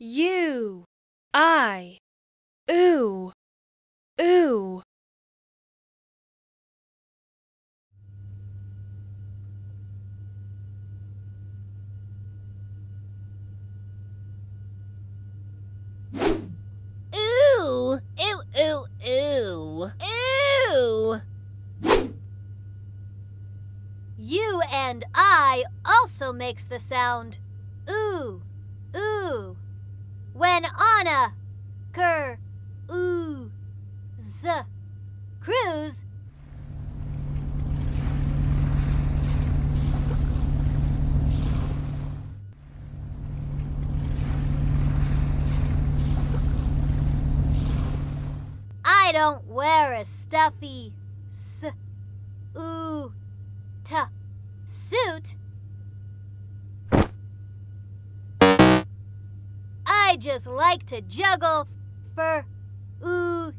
U, I, oo, oo. Ooh, ooh, ooh, ooh. Ooh. You and I also makes the sound ooh, ooh. When on a cruise, I don't wear a stuffy suit. I just like to juggle fruit.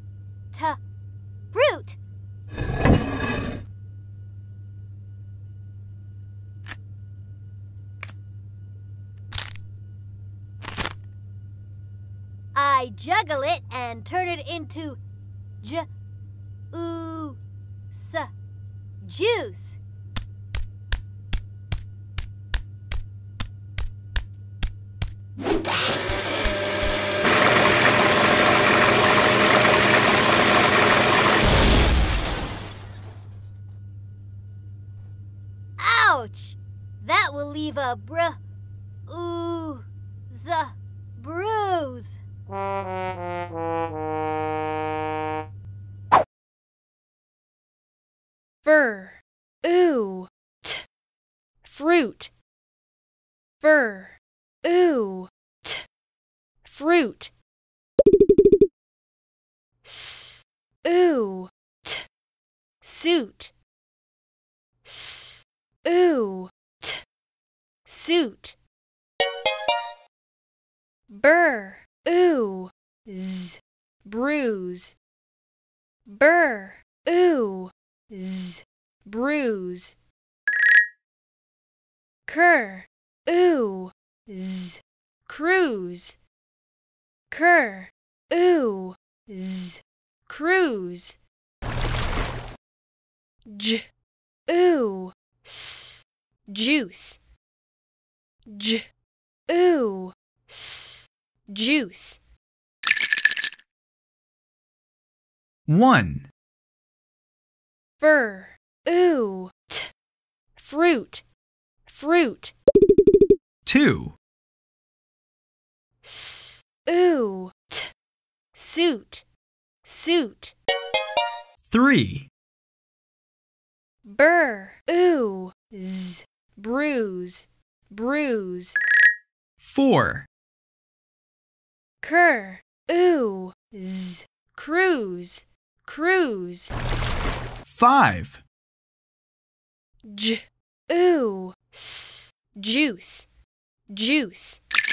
I juggle it and turn it into juice. Ouch! That will leave a bruise. Fur, oo, t, fruit. Fur, oo, t, fruit. S, oo, t, suit. S, oo, t, suit. Bur, oo, z, bruise. Bur, oo, z, bruise. Cur, oo, z, cruise. Cur, oo, z, cruise. J, oo, s, juice. J, oo, s, juice. 1, Fur, oo, t, fruit. Fruit. 2, S, oo, t, suit. Suit. 3, Bur, oo, z, bruise. Bruise. 4, Cur, oo, z, cruise. Cruise. 5, J, oo, s, juice. Juice.